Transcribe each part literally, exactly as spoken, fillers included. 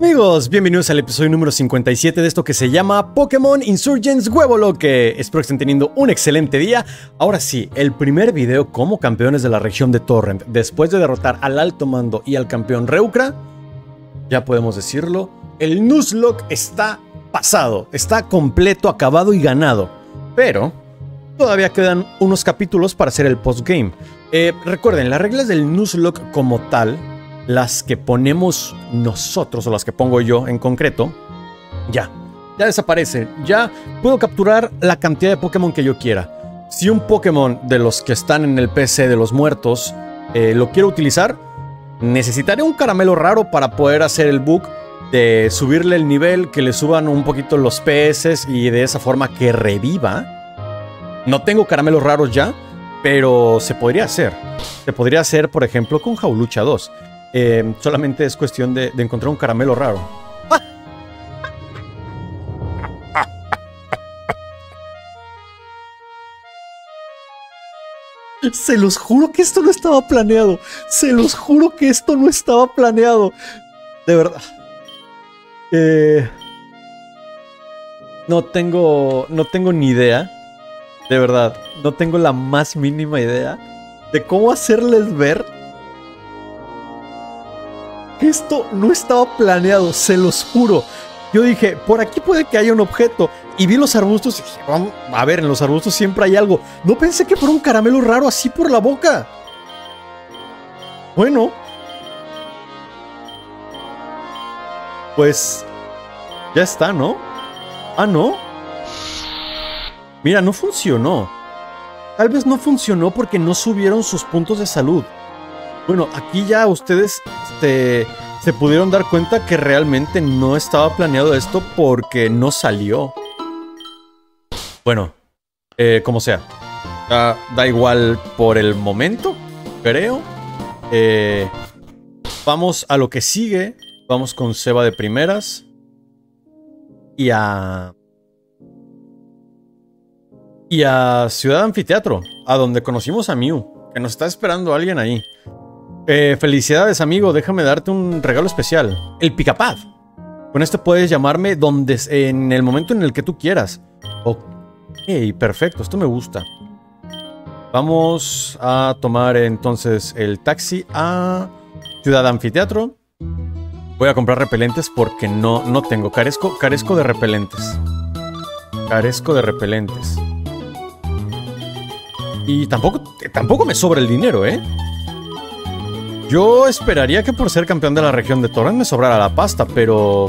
Amigos, bienvenidos al episodio número cincuenta y siete de esto que se llama Pokémon Insurgents Huevo Loque. Espero que estén teniendo un excelente día. Ahora sí, el primer video como campeones de la región de Torrent, después de derrotar al alto mando y al campeón Reucra, ya podemos decirlo, el Nuzlocke está pasado, está completo, acabado y ganado. Pero todavía quedan unos capítulos para hacer el postgame. Eh, recuerden, las reglas del Nuzlocke como tal, las que ponemos nosotros, o las que pongo yo en concreto, ya, ya desaparecen. Ya puedo capturar la cantidad de Pokémon que yo quiera. Si un Pokémon de los que están en el P C de los muertos eh, lo quiero utilizar, necesitaré un caramelo raro para poder hacer el bug de subirle el nivel, que le suban un poquito los P S y de esa forma que reviva. No tengo caramelos raros ya, pero se podría hacer. Se podría hacer, por ejemplo, con Jaulucha dos. Eh, solamente es cuestión de, de encontrar un caramelo raro. ¡Ah! Se los juro que esto no estaba planeado. Se los juro que esto no estaba planeado. De verdad. Eh, no tengo, no tengo ni idea. De verdad, no tengo la más mínima idea de cómo hacerles ver que esto no estaba planeado, se los juro. Yo dije, por aquí puede que haya un objeto. Y vi los arbustos y dije, vamos, a ver, en los arbustos siempre hay algo. No pensé que fuera un caramelo raro así por la boca. Bueno. Pues ya está, ¿no? Ah, ¿no? Mira, no funcionó. Tal vez no funcionó porque no subieron sus puntos de salud. Bueno, aquí ya ustedes este, se pudieron dar cuenta que realmente no estaba planeado esto porque no salió. Bueno, eh, como sea. Da, da igual por el momento, creo. Eh, vamos a lo que sigue. Vamos con Seba de primeras. Y a... Y a Ciudad Anfiteatro, a donde conocimos a Mew, que nos está esperando alguien ahí. Eh, felicidades, amigo, déjame darte un regalo especial. El Picapad. Con este puedes llamarme donde, en el momento en el que tú quieras. Ok, perfecto, esto me gusta. Vamos a tomar entonces el taxi a Ciudad Anfiteatro. Voy a comprar repelentes porque no, no tengo. Carezco, carezco de repelentes. Carezco de repelentes. Y tampoco, tampoco me sobra el dinero, ¿eh? Yo esperaría que por ser campeón de la región de Torrent me sobrara la pasta, pero...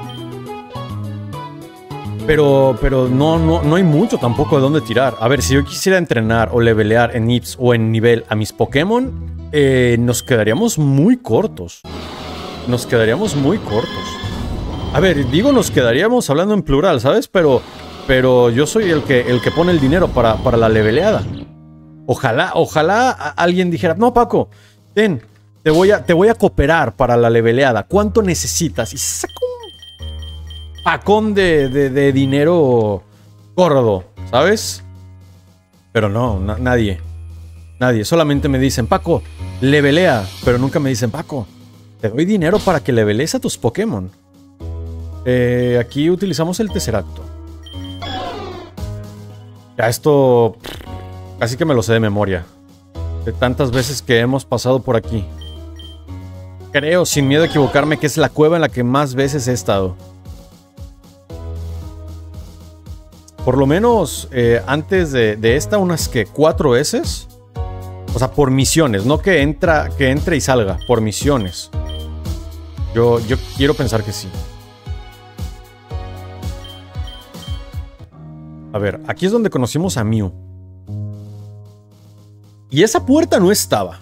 Pero, pero no, no, no hay mucho tampoco de dónde tirar. A ver, si yo quisiera entrenar o levelear en I P S o en nivel a mis Pokémon, eh, nos quedaríamos muy cortos. Nos quedaríamos muy cortos. A ver, digo nos quedaríamos hablando en plural, ¿sabes? Pero, pero yo soy el que, el que pone el dinero para, para la leveleada. Ojalá, ojalá alguien dijera, no, Paco, ten, te voy a, te voy a cooperar para la leveleada. ¿Cuánto necesitas? Y saca un pacón de, de, de dinero gordo, ¿sabes? Pero no, na nadie. Nadie. Solamente me dicen, Paco, levelea. Pero nunca me dicen, Paco, te doy dinero para que levelees a tus Pokémon. Eh, aquí utilizamos el Tesseracto. Ya esto... Casi que me lo sé de memoria. De tantas veces que hemos pasado por aquí. Creo, sin miedo a equivocarme, que es la cueva en la que más veces he estado. Por lo menos eh, antes de, de esta, unas que cuatro veces. O sea, por misiones. No que, entra, que entre y salga. Por misiones. Yo, yo quiero pensar que sí. A ver, aquí es donde conocimos a Mew. Y esa puerta no estaba.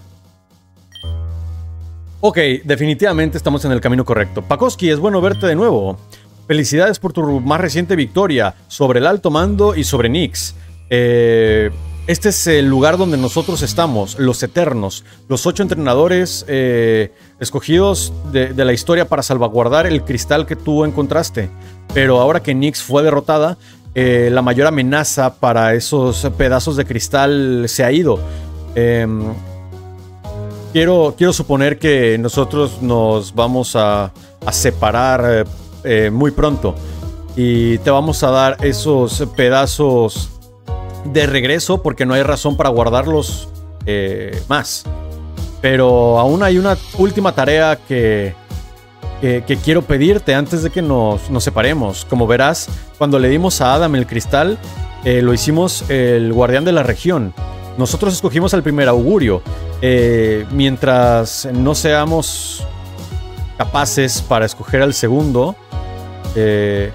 Ok, definitivamente estamos en el camino correcto. Pakoski, es bueno verte de nuevo. Felicidades por tu más reciente victoria sobre el alto mando y sobre Nyx. Eh, este es el lugar donde nosotros estamos, los Eternos. Los ocho entrenadores eh, escogidos de, de la historia para salvaguardar el cristal que tú encontraste. Pero ahora que Nyx fue derrotada, eh, la mayor amenaza para esos pedazos de cristal se ha ido. Eh, quiero, quiero suponer que nosotros nos vamos a, a separar eh, eh, muy pronto. Y te vamos a dar esos pedazos de regreso porque no hay razón para guardarlos eh, más. Pero aún hay una última tarea que, que, que quiero pedirte antes de que nos, nos separemos. Como verás, cuando le dimos a Adam el cristal, eh, lo hicimos el guardián de la región. Nosotros escogimos el primer augurio. Eh, mientras no seamos capaces para escoger al segundo... Eh,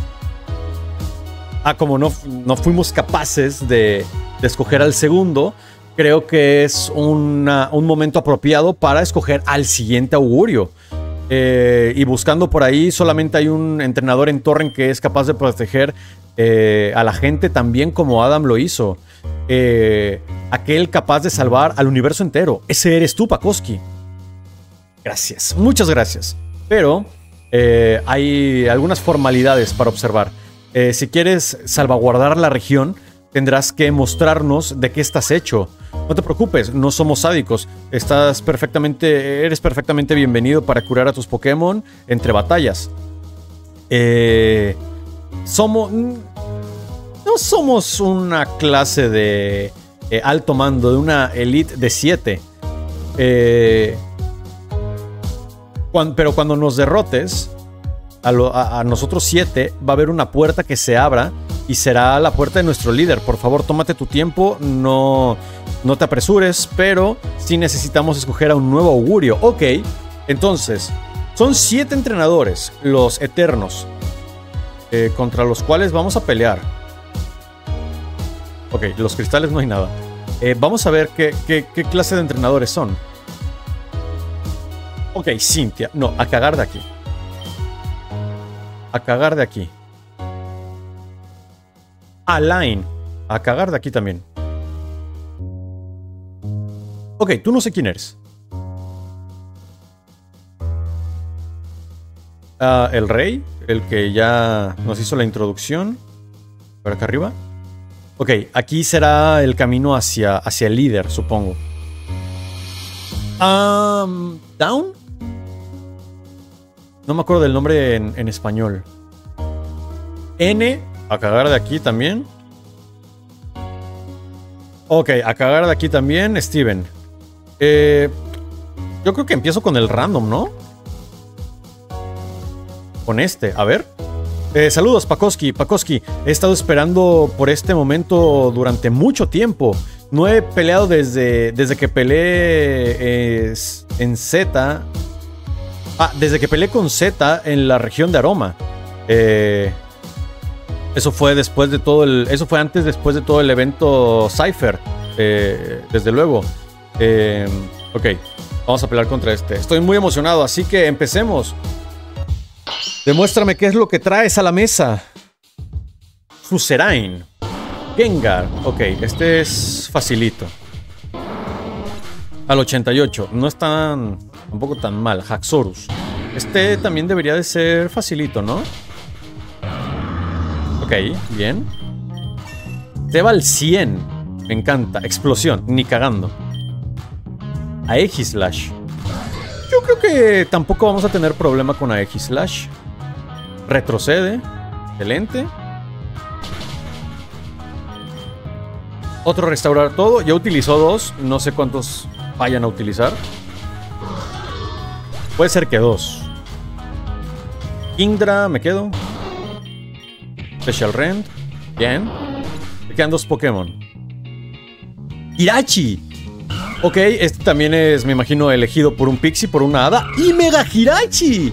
ah, como no, no fuimos capaces de, de escoger al segundo... Creo que es una, un momento apropiado para escoger al siguiente augurio. Eh, y buscando por ahí, solamente hay un entrenador en Torrent que es capaz de proteger eh, a la gente también como Adam lo hizo. Eh, aquel capaz de salvar al universo entero. Ese eres tú, Pakoski. Gracias, muchas gracias. Pero eh, hay algunas formalidades para observar. Eh, si quieres salvaguardar la región, tendrás que mostrarnos de qué estás hecho. No te preocupes, no somos sádicos. Estás perfectamente, eres perfectamente bienvenido para curar a tus Pokémon entre batallas. Eh, somos... No somos una clase de eh, alto mando, de una elite de siete. Eh, cuando, pero cuando nos derrotes, a, lo, a, a nosotros siete, va a haber una puerta que se abra y será la puerta de nuestro líder. Por favor, tómate tu tiempo, no, no te apresures, pero sí necesitamos escoger a un nuevo augurio. Ok, entonces, son siete entrenadores, los eternos, eh, contra los cuales vamos a pelear. Ok, los cristales no hay nada. Eh, vamos a ver qué, qué, qué clase de entrenadores son. Ok, Cynthia. No, a cagar de aquí. A cagar de aquí. Alain. A cagar de aquí también. Ok, tú no sé quién eres. Uh, el rey, el que ya nos hizo la introducción. Por acá arriba. Ok, aquí será el camino hacia, hacia el líder, supongo. Um, ¿Down? No me acuerdo del nombre en, en español. N, a cagar de aquí también. Ok, a cagar de aquí también, Steven. Eh, yo creo que empiezo con el random, ¿no? Con este, a ver. Eh, saludos, Pakoski. Pakoski, he estado esperando por este momento durante mucho tiempo. No he peleado desde, desde que peleé eh, en Z. Ah, desde que peleé con Z en la región de Aroma. Eh, eso fue después de todo el... Eso fue antes, después de todo el evento Cypher. Eh, desde luego. Eh, ok, vamos a pelear contra este. Estoy muy emocionado, así que empecemos. Demuéstrame qué es lo que traes a la mesa. Fuserain. Gengar. Ok, este es facilito. Al ochenta y ocho. No es tan... tampoco tan mal. Haxorus. Este también debería de ser facilito, ¿no? Ok, bien. Te va al cien. Me encanta. Explosión. Ni cagando. Aegislash. Yo creo que tampoco vamos a tener problema con Aegislash. Retrocede. Excelente. Otro restaurar todo. Ya utilizó dos. No sé cuántos vayan a utilizar. Puede ser que dos. Indra, me quedo. Special Rend. Bien. Me quedan dos Pokémon. Hirachi. Ok, este también es, me imagino, elegido por un Pixie, por una hada. ¡Y Mega Hirachi!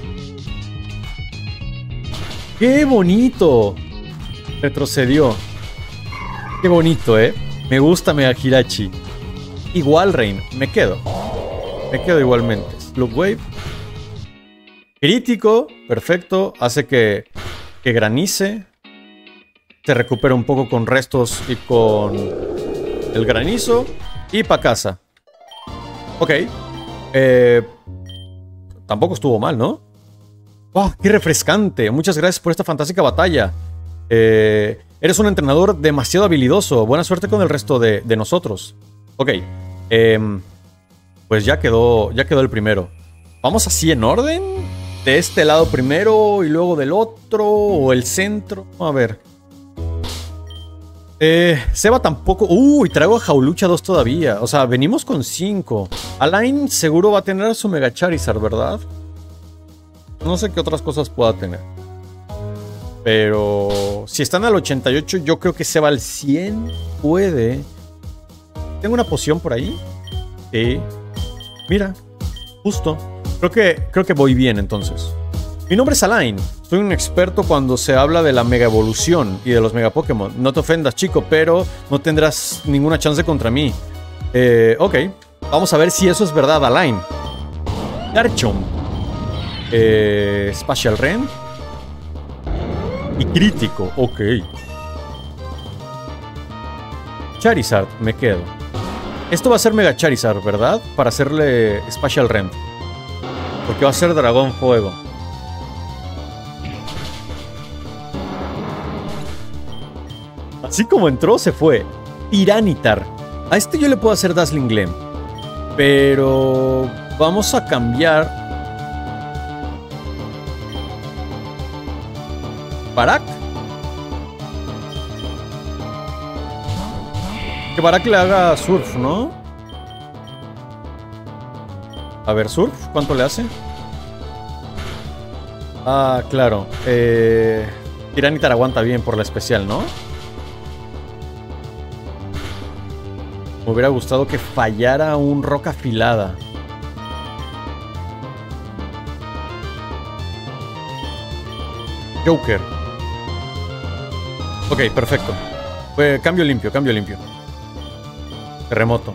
¡Qué bonito! Retrocedió. Qué bonito, ¿eh? Me gusta Mega Hirachi. Igual, Rain. Me quedo. Me quedo igualmente. Slug Wave. Crítico. Perfecto. Hace que, que granice. Se recupera un poco con restos y con el granizo. Y pa' casa. Ok. Eh, tampoco estuvo mal, ¿no? ¡Oh, qué refrescante! Muchas gracias por esta fantástica batalla. Eh, eres un entrenador demasiado habilidoso. Buena suerte con el resto de, de nosotros. Ok. Eh, pues ya quedó, ya quedó el primero. ¿Vamos así en orden? de este lado primero y luego del otro, o el centro. A ver. Eh, Seba tampoco... Uy, traigo a Jaulucha dos todavía. O sea, venimos con cinco. Alain seguro va a tener a su Mega Charizard, ¿verdad? No sé qué otras cosas pueda tener. Pero... si están al ochenta y ocho, yo creo que Seba al cien puede. ¿Tengo una poción por ahí? Sí. Mira, justo. Creo que, creo que voy bien entonces. Mi nombre es Alain. Soy un experto cuando se habla de la mega evolución y de los mega Pokémon. No te ofendas, chico, pero no tendrás ninguna chance contra mí. Eh, ok. Vamos a ver si eso es verdad, Alain. Garchomp. Eh, Spatial Ren. Y crítico. Ok. Charizard, me quedo. Esto va a ser Mega Charizard, ¿verdad? Para hacerle Spatial Ren. Porque va a ser Dragón Fuego. Así como entró, se fue. Tiranitar. A este yo le puedo hacer Dazzling Gleam. Pero... vamos a cambiar... Barak. Que Barak le haga Surf, ¿no? A ver, Surf, ¿cuánto le hace? Ah, claro. Eh... Tiranitar aguanta bien por la especial, ¿no? Me hubiera gustado que fallara un roca afilada. Joker. Ok, perfecto. Eh, cambio limpio, cambio limpio. Terremoto.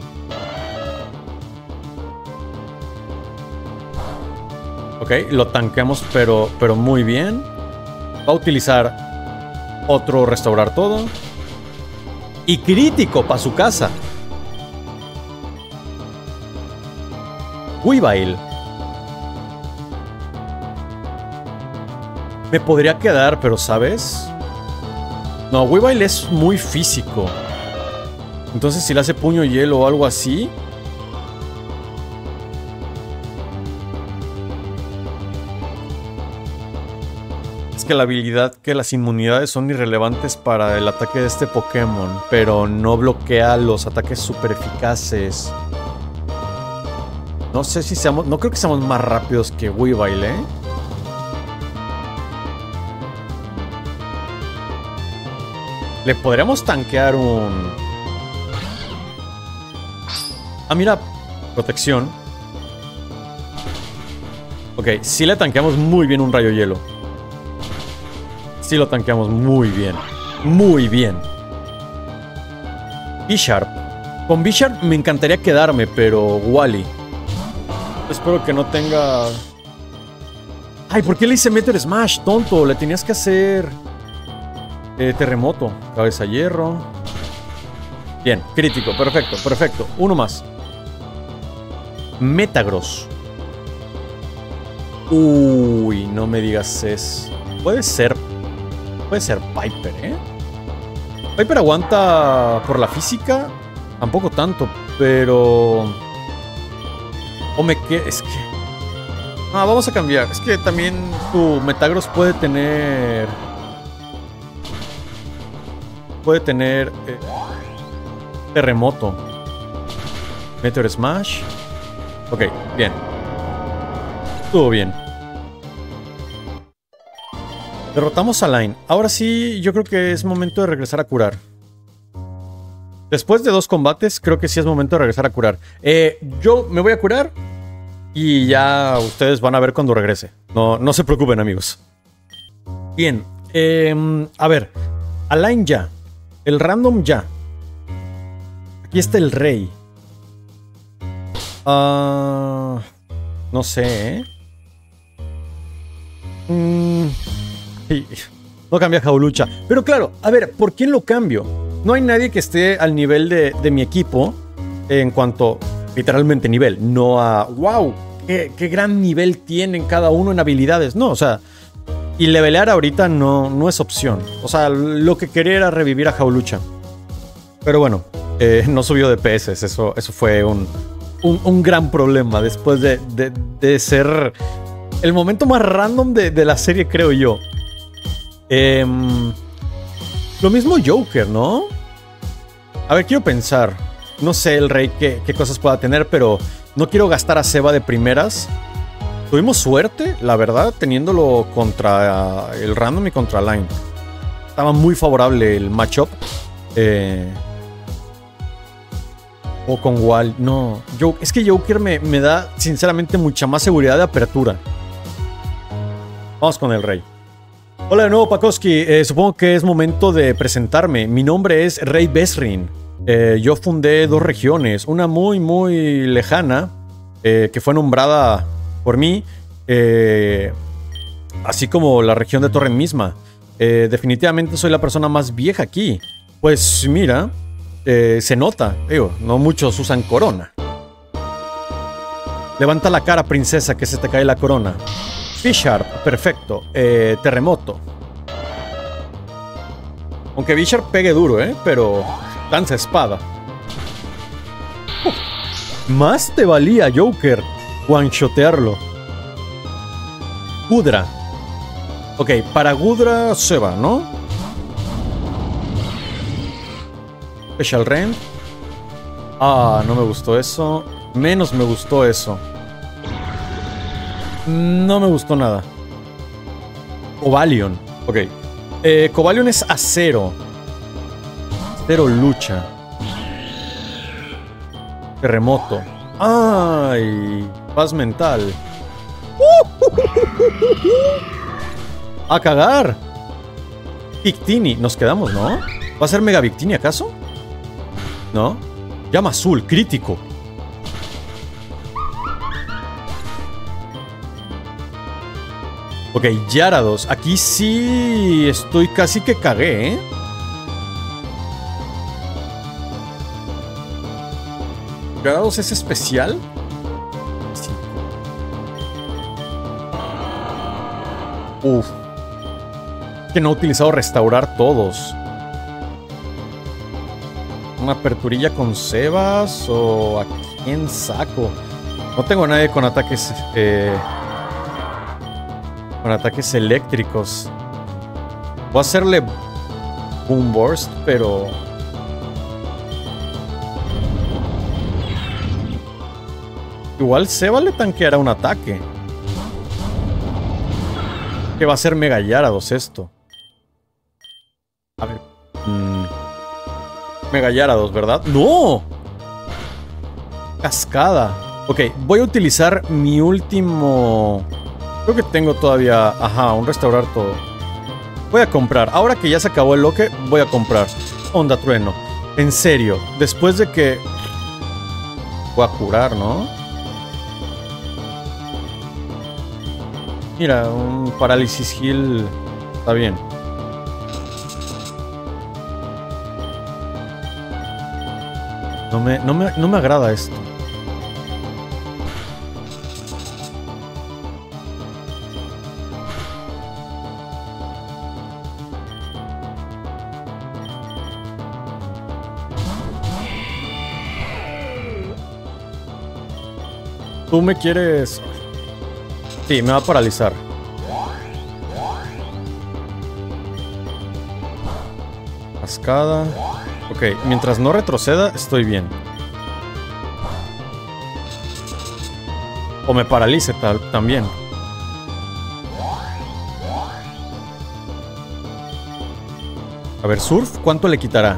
Ok, lo tanqueamos, pero, pero muy bien. Va a utilizar otro restaurar todo. Y crítico para su casa. Weavile. Me podría quedar, pero ¿sabes? No, Weavile es muy físico. Entonces si le hace puño hielo o algo así... Es que la habilidad que las inmunidades son irrelevantes para el ataque de este Pokémon, pero no bloquea los ataques super eficaces. No sé si seamos... No creo que seamos más rápidos que Weavile, ¿eh? Le podríamos tanquear un... Ah, mira. Protección. Ok, sí le tanqueamos muy bien un rayo hielo. Sí lo tanqueamos muy bien. Muy bien. Bisharp. Con Bisharp me encantaría quedarme, pero... Wally. Espero que no tenga... Ay, ¿por qué le hice Meteor Smash, tonto? Le tenías que hacer... Eh, terremoto. Cabeza hierro. Bien, crítico, perfecto, perfecto. Uno más. Metagross. Uy, no me digas eso. Puede ser... Puede ser Piper, ¿eh? Piper aguanta por la física. Tampoco tanto, pero... O me que... Es que... Ah, vamos a cambiar. Es que también tu Metagross puede tener... Puede tener... Eh, terremoto. Meteor Smash. Ok, bien. Estuvo bien. Derrotamos a Line. Ahora sí, yo creo que es momento de regresar a curar. Después de dos combates, creo que sí es momento de regresar a curar. Eh, yo me voy a curar y ya ustedes van a ver cuando regrese. No, no se preocupen, amigos. Bien. Eh, a ver. Alain ya. El random ya. Aquí está el rey. Uh, no sé, ¿eh? Mm, no cambia Jaulucha. Pero claro, a ver, ¿por quién lo cambio? No hay nadie que esté al nivel de, de mi equipo en cuanto, literalmente, nivel. No a, wow, qué, qué gran nivel tienen cada uno en habilidades. No, o sea, y levelear ahorita no, no es opción. O sea, lo que quería era revivir a Jaulucha. Pero bueno, eh, no subió de P S. Eso, eso fue un, un, un gran problema después de, de, de ser el momento más random de, de la serie, creo yo. Eh, lo mismo Joker, ¿no? A ver, quiero pensar. No sé el rey qué, qué cosas pueda tener, pero no quiero gastar a Seba de primeras. Tuvimos suerte, la verdad, teniéndolo contra uh, el random y contra Line. Estaba muy favorable el matchup. Eh, o con Wall. No, yo, es que Joker me, me da, sinceramente, mucha más seguridad de apertura. Vamos con el rey. Hola de nuevo, Pakoski. Eh, supongo que es momento de presentarme. Mi nombre es Rey Besrin. Eh, yo fundé dos regiones. Una muy, muy lejana, eh, que fue nombrada por mí, eh, así como la región de Torrent misma. Eh, definitivamente soy la persona más vieja aquí. Pues mira, eh, se nota. Digo, no muchos usan corona. Levanta la cara, princesa, que se te cae la corona. Bisharp, perfecto. Eh, terremoto. Aunque Bisharp pegue duro, ¿eh? Pero lanza espada. Uh, más te valía, Joker, one-shotearlo. Gudra. Ok, para Gudra se va, ¿no? Special Rend. Ah, no me gustó eso. Menos me gustó eso. No me gustó nada. Cobalion. Ok. Eh, Cobalion es acero. Acero lucha. Terremoto. Ay. Paz mental. A cagar. Victini. Nos quedamos, ¿no? ¿Va a ser Mega Victini acaso? ¿No? Llama azul. Crítico. Ok, Gyarados. Aquí sí estoy casi que cagué, ¿eh? ¿Gyarados es especial? Sí. Uf. Que no he utilizado restaurar todos. ¿Una aperturilla con Sebas? ¿O a quién saco? No tengo a nadie con ataques... Eh... Con ataques eléctricos. Voy a hacerle Boom Burst, pero... Igual Seba le tanqueará un ataque. Que va a ser Mega Gyarados esto. A ver. Mm. Mega Gyarados, ¿verdad? ¡No! Cascada. Ok, voy a utilizar mi último... Creo que tengo todavía... Ajá, un restaurar todo. Voy a comprar. Ahora que ya se acabó el loque, voy a comprar. Onda Trueno. En serio. Después de que... Voy a curar, ¿no? Mira, un parálisis heal... Está bien. No me, no me, no me agrada esto. Tú me quieres... Sí, me va a paralizar. Cascada. Ok, mientras no retroceda, estoy bien. O me paralice tal, también. A ver, Surf, ¿cuánto le quitará?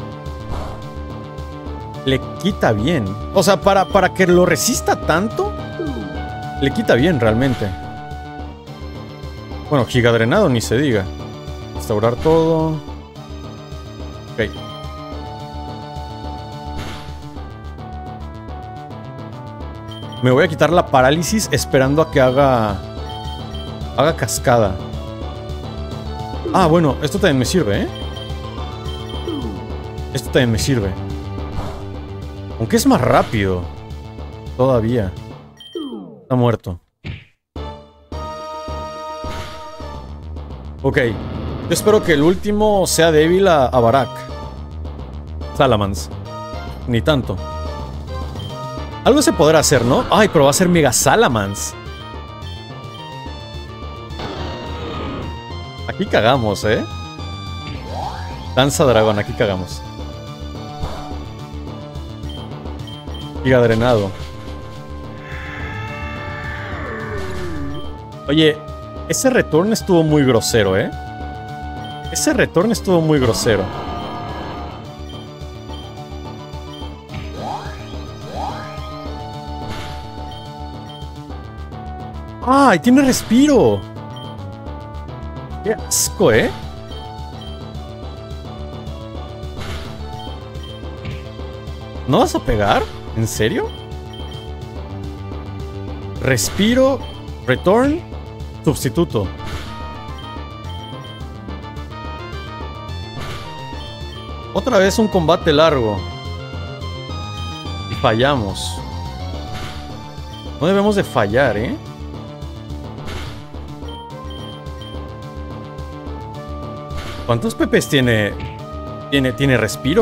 Le quita bien. O sea, para, para que lo resista tanto, le quita bien realmente. Bueno, Gigadrenado ni se diga. Restaurar todo. Ok. Me voy a quitar la parálisis esperando a que haga... Haga cascada. Ah, bueno, esto también me sirve, ¿eh? Esto también me sirve. Aunque es más rápido. Todavía. Está muerto. Ok. Yo espero que el último sea débil a, a Barak. Salamence. Ni tanto. Algo se podrá hacer, ¿no? Ay, pero va a ser Mega Salamence. Aquí cagamos, ¿eh? Danza dragón, aquí cagamos. Giga drenado. Oye, ese return estuvo muy grosero, ¿eh? Ese return estuvo muy grosero. ¡Ay, tiene respiro! ¡Qué asco, eh! ¿No vas a pegar? ¿En serio? Respiro, return, sustituto. Otra vez un combate largo. Y fallamos. No debemos de fallar, ¿eh? ¿Cuántos pepes tiene? Tiene, tiene respiro.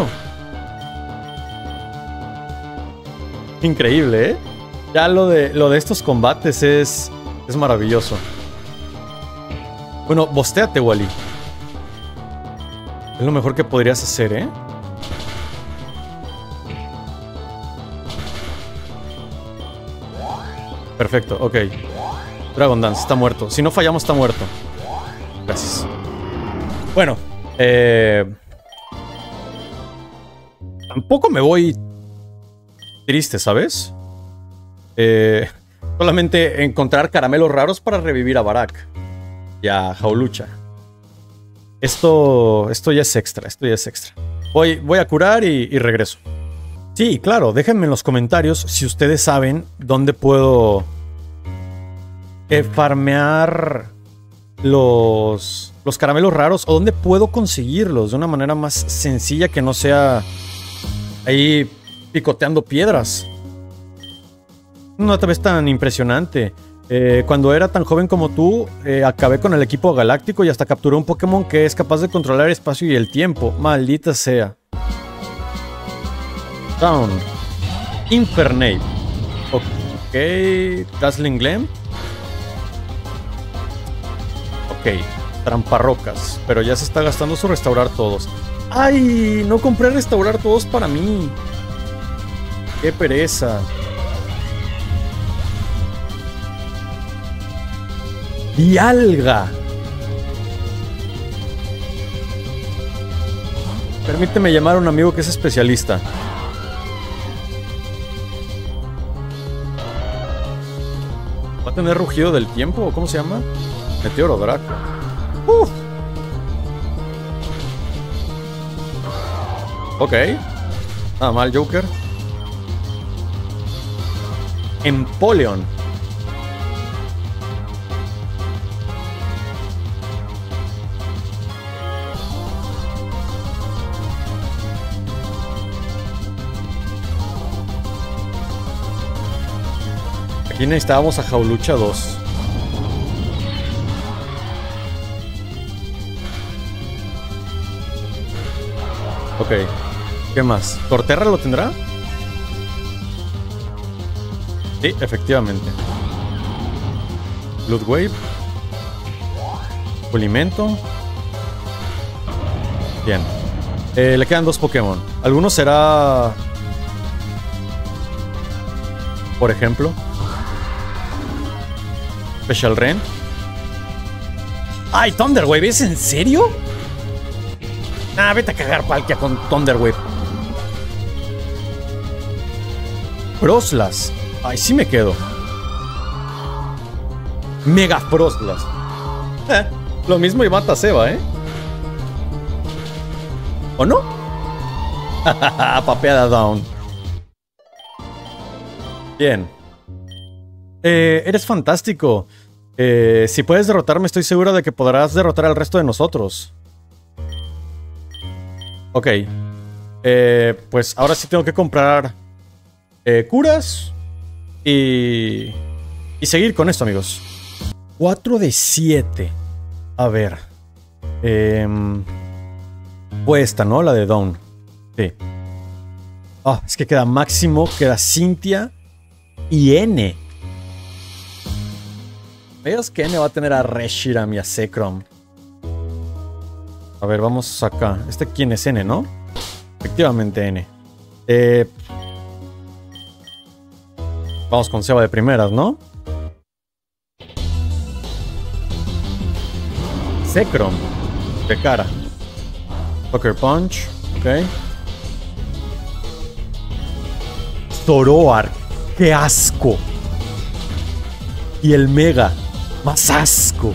Increíble, ¿eh? Ya lo de, lo de estos combates es, es maravilloso. Bueno, bostéate, Wally. Es lo mejor que podrías hacer, ¿eh? Perfecto, ok. Dragon Dance está muerto. Si no fallamos, está muerto. Gracias. Bueno, eh... tampoco me voy triste, ¿sabes? Eh... Solamente encontrar caramelos raros para revivir a Barak y a Jaulucha. Esto, esto ya es extra, esto ya es extra. Voy, voy a curar y, y regreso. Sí, claro, déjenme en los comentarios si ustedes saben dónde puedo eh, farmear los, los caramelos raros o dónde puedo conseguirlos de una manera más sencilla que no sea ahí picoteando piedras. No te ves tan impresionante. Eh, cuando era tan joven como tú, eh, acabé con el equipo galáctico y hasta capturé un Pokémon que es capaz de controlar el espacio y el tiempo. Maldita sea. Down. Infernape. Ok. Dazzling Gleam. Ok. Tramparrocas. Pero ya se está gastando su restaurar todos. ¡Ay! No compré restaurar todos para mí. ¡Qué pereza! ¡Dialga! Permíteme llamar a un amigo que es especialista. ¿Va a tener rugido del tiempo? ¿Cómo se llama? Meteoro Draco. ¡Uf! Ok. Nada mal, Joker. Empoleon. Aquí necesitábamos a Jaulucha dos. Ok. ¿Qué más? ¿Torterra lo tendrá? Sí, efectivamente. Blood Wave. Pulimento. Bien. Eh, le quedan dos Pokémon. ¿Alguno será...? Por ejemplo... Special Ren. ¡Ay, Thunderwave! ¿Es en serio? Ah, vete a cagar Palkia con Thunderwave. Frostlass. Ay, sí me quedo. Mega Frostlass. Eh, lo mismo y mata a Seba, ¿eh? ¿O no? Papeada down. Bien. Eh, eres fantástico. Eh, si puedes derrotarme, estoy seguro de que podrás derrotar al resto de nosotros. Ok. Eh, pues ahora sí tengo que comprar eh, curas y, y seguir con esto, amigos. cuatro de siete. A ver. Eh, fue esta, ¿no? La de Dawn. Sí. Ah, es que queda Máximo, queda Cynthia y N. Veas que N va a tener a Reshiram y a Zekrom. A ver, vamos acá. ¿Este quién es? N, ¿no? Efectivamente, N. Eh, vamos con Seba de primeras, ¿no? Zekrom. De cara. Sucker Punch. Ok. Zoroark. ¡Qué asco! Y el Mega. Más asco.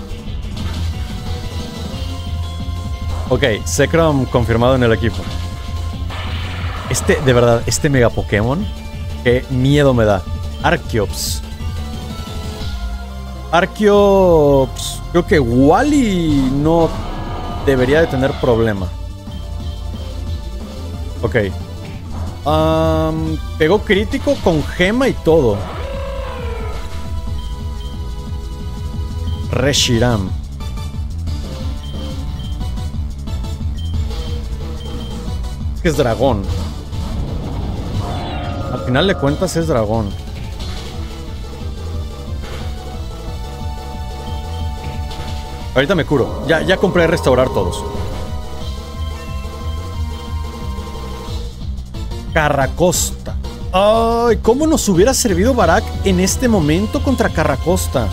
Ok, Zekrom confirmado en el equipo. Este, de verdad, este Mega Pokémon, qué miedo me da. Archeops. Archeops. Creo que Wally no debería de tener problema. Ok. Um, pegó crítico con gema y todo. Reshiram. Que es dragón. Al final de cuentas es dragón. Ahorita me curo. Ya, ya compré restaurar todos. Carracosta. Ay, ¿cómo nos hubiera servido Barak en este momento contra Carracosta?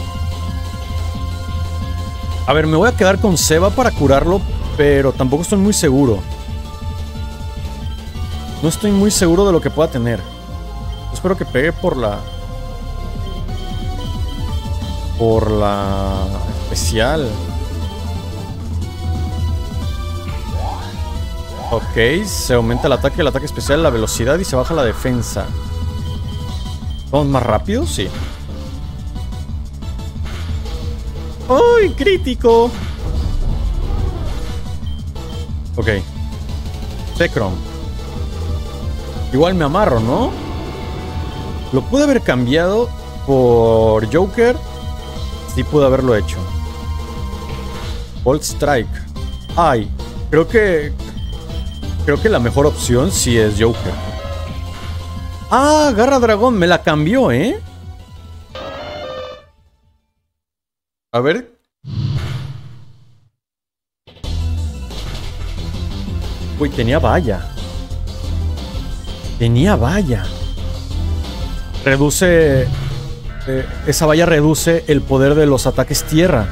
A ver, me voy a quedar con Seba para curarlo, pero tampoco estoy muy seguro. No estoy muy seguro de lo que pueda tener. Espero que pegue por la... Por la... especial. Ok, se aumenta el ataque, el ataque especial, la velocidad y se baja la defensa. ¿Vamos más rápido? Sí. ¡Uy, crítico! Ok. Zekrom. Igual me amarro, ¿no? Lo pude haber cambiado por Joker. Sí pude haberlo hecho. Bolt Strike. Ay, creo que... Creo que la mejor opción sí es Joker. Ah, Garra Dragón. Me la cambió, ¿eh? A ver. Uy, tenía valla. Tenía valla. Reduce... Eh, esa valla reduce el poder de los ataques tierra.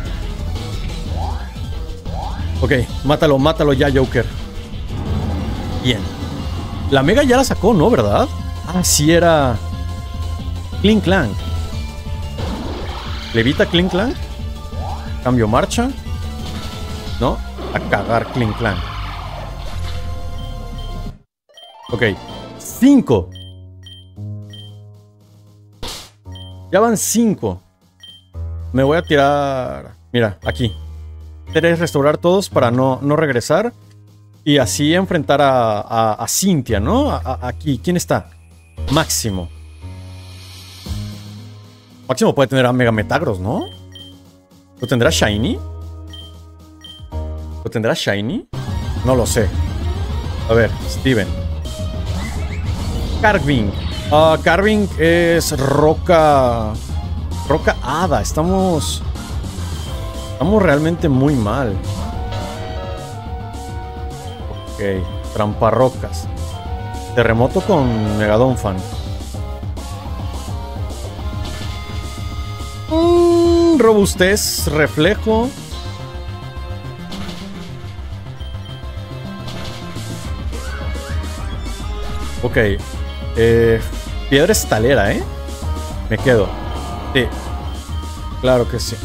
Ok, mátalo, mátalo ya, Joker. Bien. La Mega ya la sacó, ¿no? ¿Verdad? Ah, sí era... Clink Clank. Levita Clink Clank. Cambio marcha. ¿No? A cagar Clink Clank. Ok. Cinco. Ya van cinco. Me voy a tirar... Mira, aquí. Querés restaurar todos para no, no regresar. Y así enfrentar a, a, a Cynthia, ¿no? A, a, aquí. ¿Quién está? Máximo. Máximo puede tener a Mega Metagross, ¿no? ¿Lo tendrá Shiny? ¿Lo tendrá Shiny? No lo sé. A ver, Steven. Carving. Uh, Carving es roca... Roca hada. Estamos... Estamos realmente muy mal. Ok. Tramparrocas. Terremoto con Megadonphan. Mm, robustez. Reflejo. Ok. Eh, piedra estalera, ¿eh? Me quedo. Sí. Claro que sí.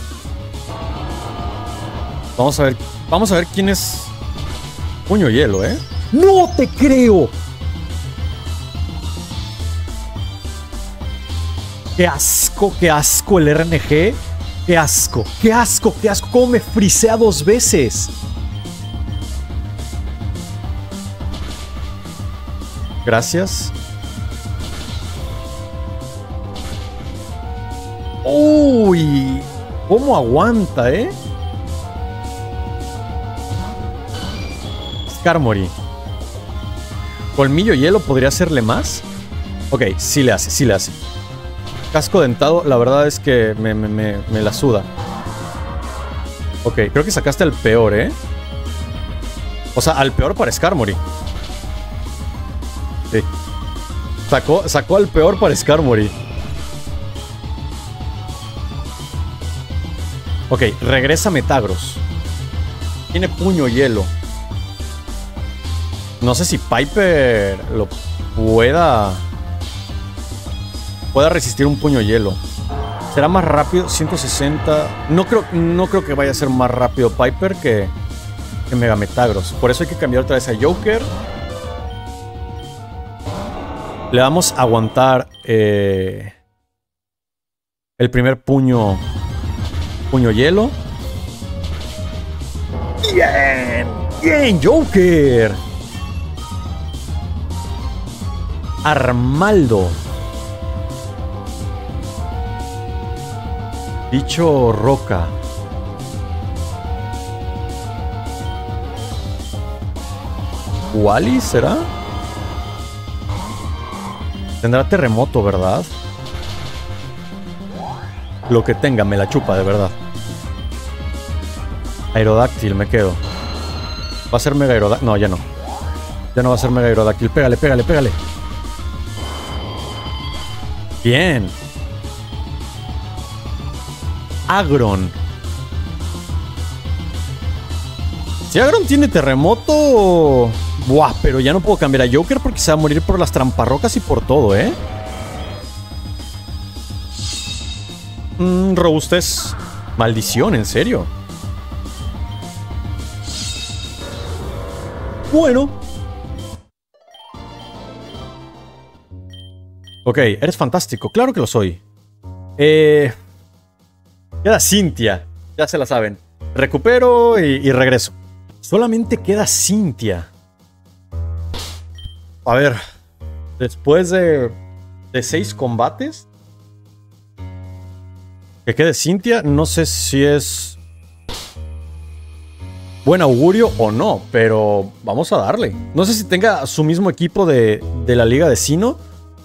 Vamos a ver. Vamos a ver quién es... Puño hielo, ¿eh? ¡No te creo! ¡Qué asco, qué asco el R N G! ¡Qué asco, qué asco, qué asco! ¿Cómo me frisea dos veces? Gracias. ¡Uy! ¿Cómo aguanta, eh? Skarmory. Colmillo hielo podría hacerle más. Ok, sí le hace, sí le hace. Casco dentado, la verdad es que me, me, me, me la suda. Ok, creo que sacaste el peor, ¿eh? O sea, al peor para Skarmory. Sí. Sacó, sacó al peor para Skarmory. Ok, regresa Metagross. Tiene puño hielo. No sé si Piper lo pueda... Pueda resistir un puño hielo. ¿Será más rápido? ciento sesenta. No creo, no creo que vaya a ser más rápido Piper que, que Mega Metagross. Por eso hay que cambiar otra vez a Joker. Le vamos a aguantar eh, el primer puño. Puño hielo. Bien. Bien, Joker. Armaldo. Bicho roca. ¿Wally será? Tendrá terremoto, ¿verdad? Lo que tenga, me la chupa, de verdad. Aerodáctil, me quedo. ¿Va a ser mega aerodáctil? No, ya no. Ya no va a ser mega aerodáctil. Pégale, pégale, pégale. Bien. Agron. Si Agron tiene terremoto... Buah, pero ya no puedo cambiar a Joker porque se va a morir por las tramparrocas y por todo, ¿eh? Mmm, robustez. Maldición, ¿en serio? Bueno. Ok, eres fantástico. Claro que lo soy. Eh... Queda Cynthia. Ya se la saben. Recupero y, y regreso. Solamente queda Cynthia. A ver. Después de... De seis combates... Que quede Cynthia. No sé si es... buen augurio o no. Pero vamos a darle. No sé si tenga su mismo equipo de, de la liga de Sinnoh.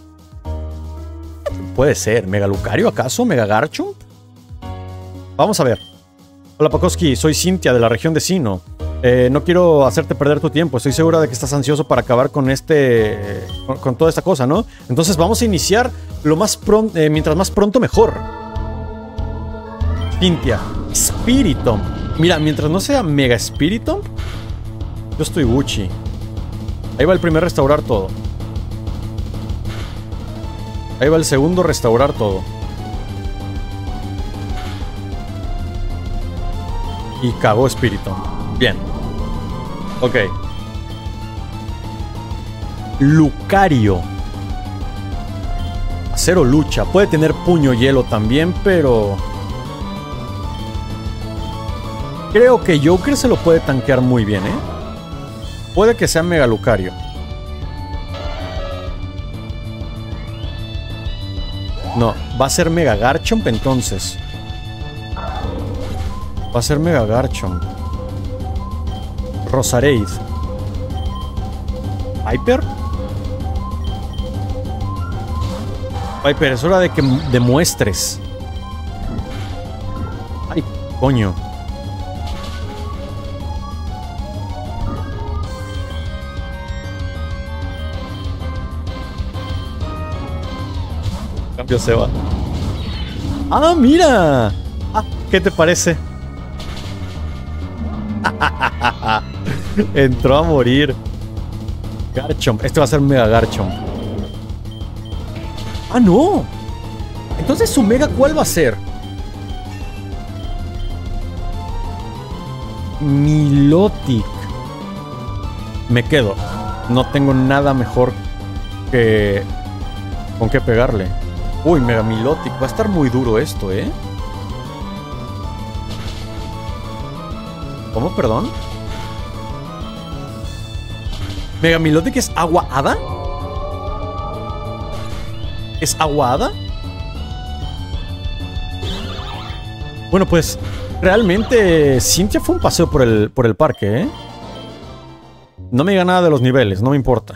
Puede ser. ¿Mega Lucario acaso? ¿Mega Garchomp? Vamos a ver. Hola Pakoski, soy Cynthia de la región de Sinnoh. Eh, no quiero hacerte perder tu tiempo. Estoy segura de que estás ansioso para acabar con este... Eh, con, con toda esta cosa, ¿no? Entonces vamos a iniciar lo más pronto... Eh, mientras más pronto mejor. Cynthia. Spiritomb. Mira, mientras no sea Mega Spiritomb, yo estoy Gucci. Ahí va el primer restaurar todo. Ahí va el segundo restaurar todo. Y cagó Spiritomb. Bien. Ok. Lucario. Acero lucha. Puede tener puño hielo también, pero... creo que Joker se lo puede tanquear muy bien, ¿eh? Puede que sea Mega Lucario. No, va a ser Mega Garchomp entonces. Va a ser Mega Garchomp. Rosareid. ¿Piper? Piper, es hora de que demuestres. Ay, coño. Cambio se va. ¡Ah, mira! Ah, ¿qué te parece? Entró a morir. Garchomp. Este va a ser Mega Garchomp. ¡Ah, no! Entonces su Mega, ¿cuál va a ser? Milotic. Me quedo. No tengo nada mejor que... con qué pegarle. Uy, Mega Milotic. Va a estar muy duro esto, ¿eh? ¿Cómo? Perdón. ¿Mega Milotic es agua hada? ¿Es agua hada? Bueno, pues realmente Cynthia fue un paseo por el, por el parque, ¿eh? No me diga nada de los niveles, no me importa.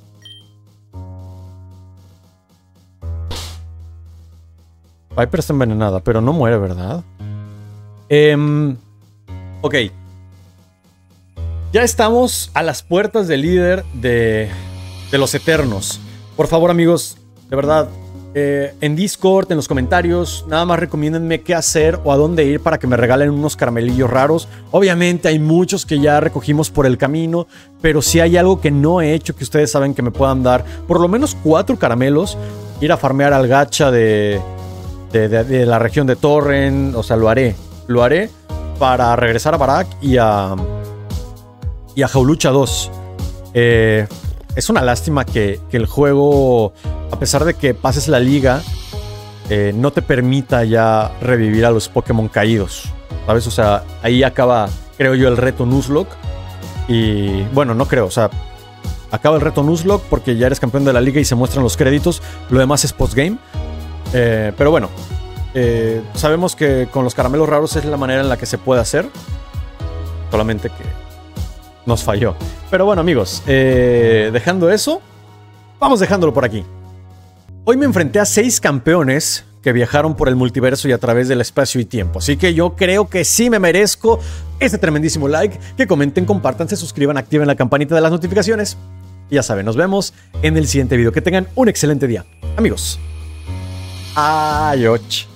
Piper está envenenada, pero no muere, ¿verdad? Eh, ok. Ya estamos a las puertas del líder de, de los Eternos. Por favor, amigos, de verdad, eh, en Discord, en los comentarios, nada más recomiéndenme qué hacer o a dónde ir para que me regalen unos caramelillos raros. Obviamente hay muchos que ya recogimos por el camino, pero si hay algo que no he hecho que ustedes saben que me puedan dar, por lo menos cuatro caramelos, ir a farmear al gacha de, de, de, de la región de Torrent, o sea, lo haré. Lo haré para regresar a Barak y a... y a Jaulucha dos. Eh, es una lástima que, que el juego, a pesar de que pases la liga, eh, no te permita ya revivir a los Pokémon caídos, ¿sabes? O sea, ahí acaba, creo yo, el reto Nuzlocke. Y bueno, no creo, o sea, acaba el reto Nuzlocke porque ya eres campeón de la liga y se muestran los créditos. Lo demás es postgame. Eh, pero bueno, eh, sabemos que con los caramelos raros es la manera en la que se puede hacer. Solamente que nos falló. Pero bueno, amigos, eh, dejando eso, vamos dejándolo por aquí. Hoy me enfrenté a seis campeones que viajaron por el multiverso y a través del espacio y tiempo. Así que yo creo que sí me merezco este tremendísimo like, que comenten, compartan, se suscriban, activen la campanita de las notificaciones. Y ya saben, nos vemos en el siguiente video. Que tengan un excelente día. Amigos. Adiós.